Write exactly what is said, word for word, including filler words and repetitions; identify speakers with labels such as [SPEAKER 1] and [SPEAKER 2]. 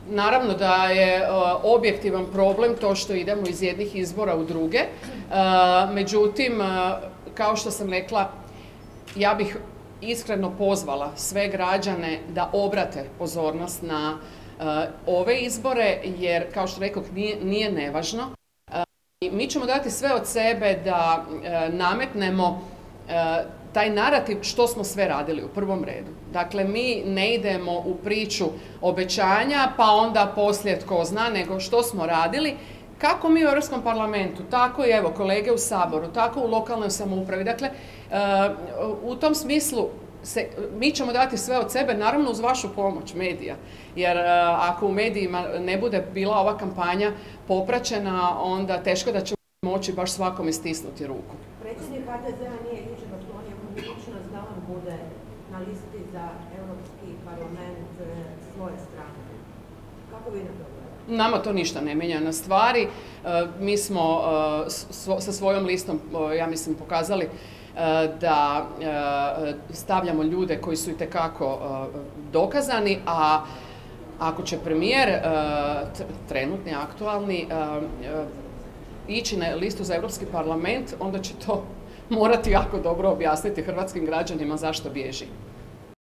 [SPEAKER 1] naravno da je objektivan problem to što idemo iz jednih izbora u druge. Međutim, kao što sam rekla, ja bih iskreno pozvala sve građane da obrate pozornost na ove izbore, jer, kao što rekoh, nije, nije nevažno. Mi ćemo dati sve od sebe da nametnemo taj narativ što smo sve radili u prvom redu. Dakle, mi ne idemo u priču obećanja, pa onda poslije tko zna, nego što smo radili, kako mi u Europskom parlamentu, tako i evo kolege u Saboru, tako u lokalnoj samoupravi. Dakle, u tom smislu se, mi ćemo dati sve od sebe, naravno uz vašu pomoć medija, jer ako u medijima ne bude bila ova kampanja popraćena, onda teško da ćemo moći baš svakome stisnuti ruku.
[SPEAKER 2] Predsjednik H D Z-a nije jučer otklonio mogućnost da on bude na listi za Europski parlament svoje strane. Kako vi na to gledate?
[SPEAKER 1] Nama to ništa ne mijenja na stvari. Mi smo sa svojom listom, ja mislim, pokazali da stavljamo ljude koji su itekako dokazani, a ako će premijer, trenutni, aktualni, ići na listu za Europski parlament, onda će to morati jako dobro objasniti hrvatskim građanima zašto bježi.